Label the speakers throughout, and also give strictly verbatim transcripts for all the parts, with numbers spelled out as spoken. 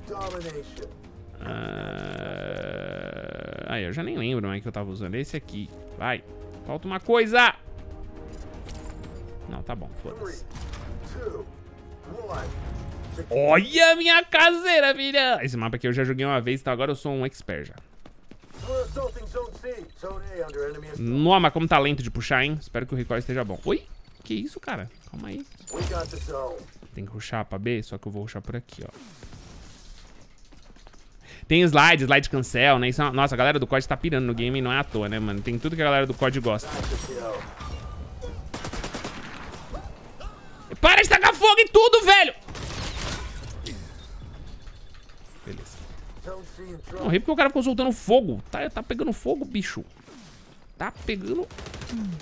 Speaker 1: Uh... Aí, eu já nem lembro mais que eu tava usando. Esse aqui. Vai. Falta uma coisa. Não, tá bom. Foda-se. Olha a minha caseira, filha. Esse mapa aqui eu já joguei uma vez, então agora eu sou um expert já. Nossa, mas como tá lento de puxar, hein? Espero que o recoil esteja bom. Oi? Que isso, cara? Calma aí. Tem que rushar pra B, só que eu vou rushar por aqui, ó. Tem slide, slide cancel, né? Isso é... Nossa, a galera do C O D tá pirando no game e não é à toa, né, mano? Tem tudo que a galera do C O D gosta. Para de tacar fogo em tudo, velho! Beleza. Morri porque o cara ficou soltando fogo. Tá, tá pegando fogo, bicho. Tá pegando... Hum.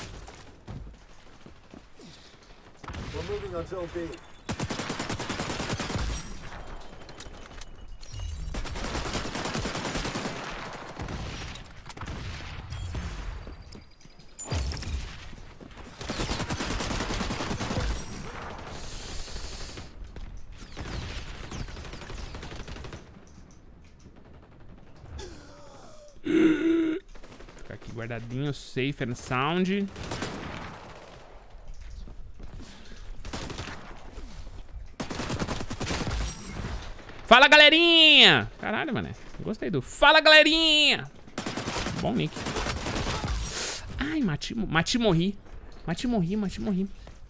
Speaker 1: Ficar aqui guardadinho, safe and sound. Fala, galerinha! Caralho, mané. Gostei do... Fala, galerinha! Bom nick. Ai, mati, mati morri. Mati morri, mati morri.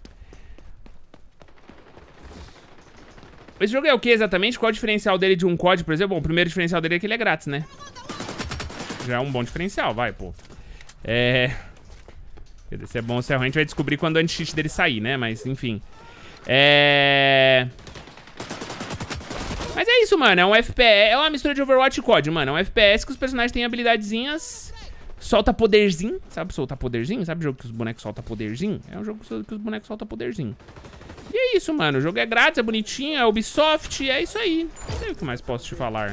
Speaker 1: Esse jogo é o que exatamente? Qual é o diferencial dele de um C O D, por exemplo? Bom, o primeiro diferencial dele é que ele é grátis, né? Já é um bom diferencial, vai, pô. É... Se é bom ou se é ruim, a gente vai descobrir quando o anti-cheat dele sair, né? Mas, enfim. É... Mas é isso, mano. É um F P S. É uma mistura de Overwatch e C O D, mano. É um F P S que os personagens têm habilidadezinhas. Solta poderzinho. Sabe soltar poderzinho? Sabe o jogo que os bonecos soltam poderzinho? É um jogo que os bonecos soltam poderzinho. E é isso, mano. O jogo é grátis, é bonitinho, é Ubisoft. É isso aí. Não sei o que mais posso te falar.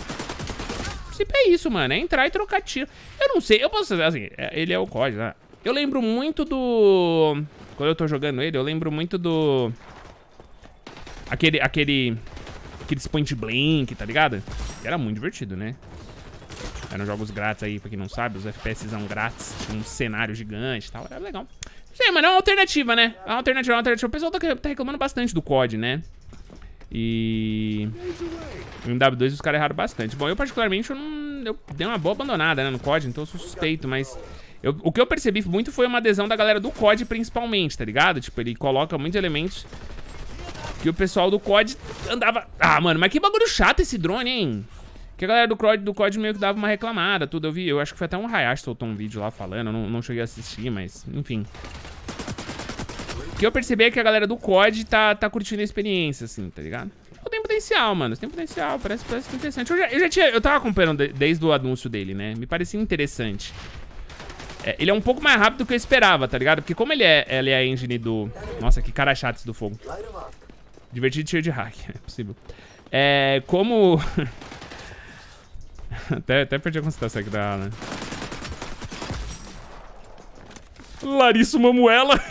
Speaker 1: É isso, mano. É entrar e trocar tiro. Eu não sei. Eu posso dizer assim. Ele é o C O D, né? Eu lembro muito do... Quando eu tô jogando ele, eu lembro muito do... Aquele... Aquele... Aqueles point blank, tá ligado? Era muito divertido, né? Eram jogos grátis aí, pra quem não sabe. Os F P S são grátis. Tinha um cenário gigante e tal. Era legal. Não sei, mano. É uma alternativa, né? É uma alternativa, é uma alternativa. O pessoal tá, tá reclamando bastante do C O D, né? E... No M W dois os caras erraram bastante. Bom, eu particularmente, eu, não, eu dei uma boa abandonada, né, no C O D, então eu sou suspeito, mas... Eu, o que eu percebi muito foi uma adesão da galera do C O D, principalmente, tá ligado? Tipo, ele coloca muitos elementos que o pessoal do C O D andava... Ah, mano, mas que bagulho chato esse drone, hein? Que a galera do C O D, do C O D meio que dava uma reclamada, tudo. Eu vi, eu acho que foi até um Hayashi soltou um vídeo lá falando, eu não, não cheguei a assistir, mas, enfim... O que eu percebi é que a galera do C O D tá, tá curtindo a experiência, assim, tá ligado? Tem potencial, mano. Tem potencial. Parece, parece interessante. Eu já, eu já tinha... Eu tava acompanhando desde o anúncio dele, né? Me parecia interessante. É, ele é um pouco mais rápido do que eu esperava, tá ligado? Porque como ele é, ele é a engine do... Nossa, que cara chato esse do fogo. Divertido e cheio de hack. É possível. É... Como... até, até perdi a concentração aqui da... Né? Larissa Mamuela.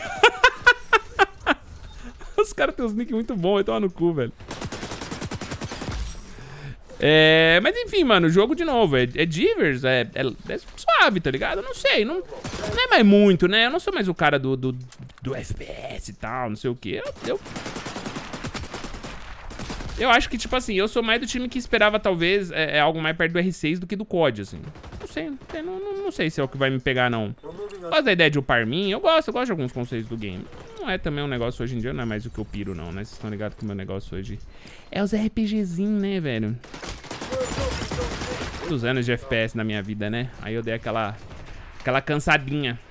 Speaker 1: Os caras têm uns nick muito bons, então no cu, velho. É, mas enfim, mano, o jogo de novo é, é Divers, é, é, é suave, tá ligado? Eu não sei, não, não é mais muito, né? Eu não sou mais o cara do, do, do F P S e tal, não sei o que. Eu, eu, eu acho que, tipo assim, eu sou mais do time que esperava, talvez, é, é algo mais perto do R seis do que do C O D, assim. Não sei, não, não, não sei se é o que vai me pegar, não. Gosto da ideia de upar mim, eu gosto, eu gosto de alguns conceitos do game. Não é também um negócio hoje em dia, não é mais o que eu piro, não, né? Vocês estão ligados que o meu negócio hoje é os RPGzinhos, né, velho? Muitos anos de F P S na minha vida, né? Aí eu dei aquela, aquela cansadinha.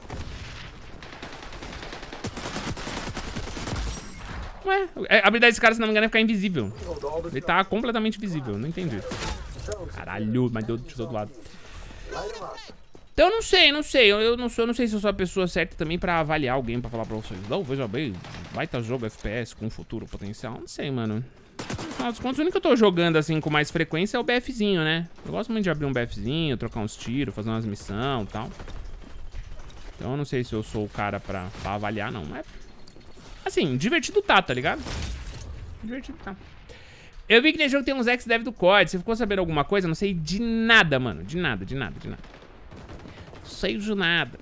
Speaker 1: Ué, a habilidade desse cara, se não me engano, é ficar invisível. Ele tá completamente visível, não entendi. Caralho, mas deu do outro lado. Então eu não sei, não sei. Eu, eu, não sou, eu não sei se eu sou a pessoa certa também pra avaliar alguém, pra falar pra vocês. Não, veja bem, vai estar jogo F P S com futuro potencial. Não sei, mano. Afinal dos contos, o único que eu tô jogando assim com mais frequência é o BFzinho, né? Eu gosto muito de abrir um BFzinho, trocar uns tiros, fazer umas missões e tal. Então eu não sei se eu sou o cara pra, pra avaliar, não. É... Assim, divertido tá, tá ligado? Divertido tá. Eu vi que nesse jogo tem uns ex-dev do C O D. Você ficou sabendo alguma coisa? Não sei de nada, mano. De nada, de nada, de nada. Não sei de nada.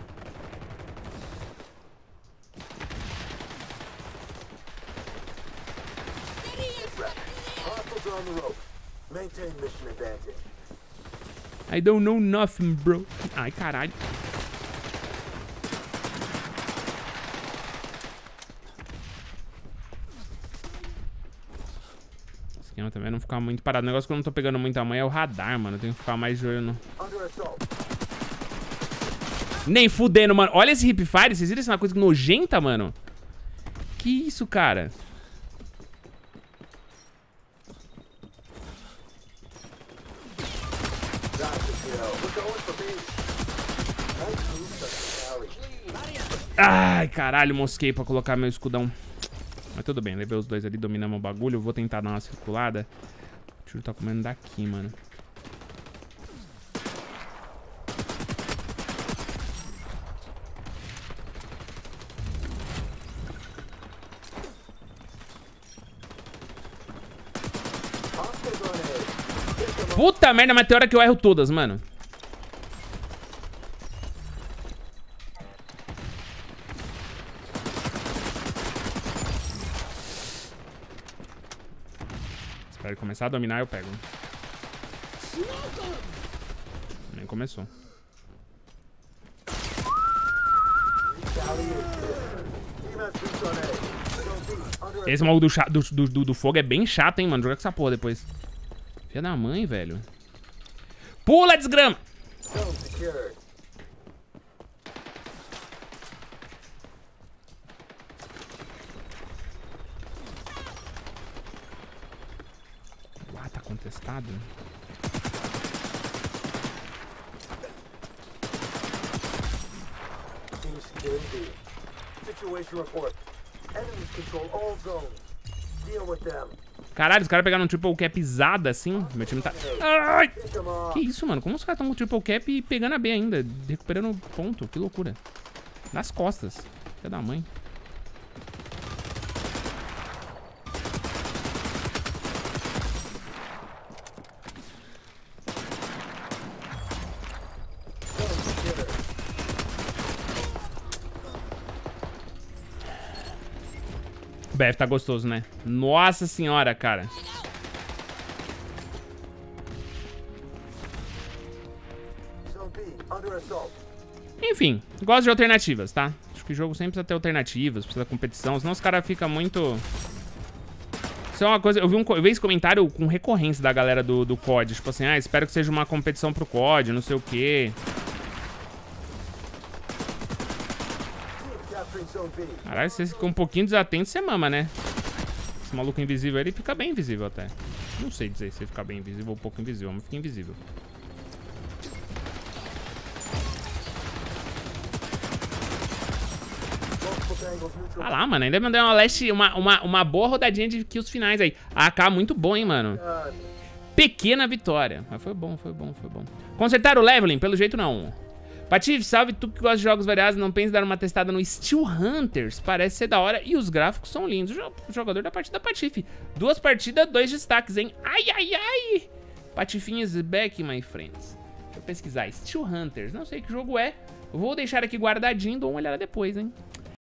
Speaker 1: I don't know nothing, bro. Ai, caralho. O esquema também é não ficar muito parado. O negócio que eu não tô pegando muita manha é o radar, mano. Eu tenho que ficar mais de olho no... Nem fudendo, mano. Olha esse hipfire. Vocês viram isso? É uma coisa nojenta, mano. Que isso, cara? Ai, caralho, mosquei pra colocar meu escudão. Mas tudo bem, levei os dois ali, dominamos o bagulho. Vou tentar dar uma circulada. O tiro tá comendo daqui, mano. Puta merda, mas tem hora que eu erro todas, mano. Espero começar a dominar, eu pego. Nem começou. Esse maluco do, do, do, do fogo é bem chato, hein, mano. Joga com essa porra depois. Filha da mãe, velho. Pula, desgrama! Ah, tá contestado? Caralho, os caras pegaram um triple cap pisada assim. Meu time tá... Ai! Que isso, mano? Como os caras estão com triple cap e pegando a B ainda? Recuperando ponto. Que loucura. Nas costas. Filha da mãe. O B F tá gostoso, né? Nossa senhora, cara. Enfim, gosto de alternativas, tá? Acho que o jogo sempre precisa ter alternativas, precisa de competição, senão os caras ficam muito... Isso é uma coisa... Eu vi, um, eu vi esse comentário com recorrência da galera do, do C O D. Tipo assim, ah, espero que seja uma competição pro C O D, não sei o quê. Caralho, se você fica um pouquinho desatento, você mama, né? Esse maluco invisível, ele fica bem invisível até. Não sei dizer se ele fica bem invisível ou um pouco invisível, mas fica invisível. Ah lá, mano, ainda mandei uma, last, uma, uma, uma boa rodadinha de kills finais aí. A AK muito bom, hein, mano. Pequena vitória. Mas foi bom, foi bom, foi bom. Consertar o leveling? Pelo jeito não. Patife, salve tu que gosta de jogos variados, não pense em dar uma testada no Steel Hunters. Parece ser da hora e os gráficos são lindos. O jogador da partida Patife. Duas partidas, dois destaques, hein? Ai, ai, ai. Patifinho is back, my friends. Deixa eu pesquisar. Steel Hunters, não sei que jogo é. Vou deixar aqui guardadinho, dou uma olhada depois, hein?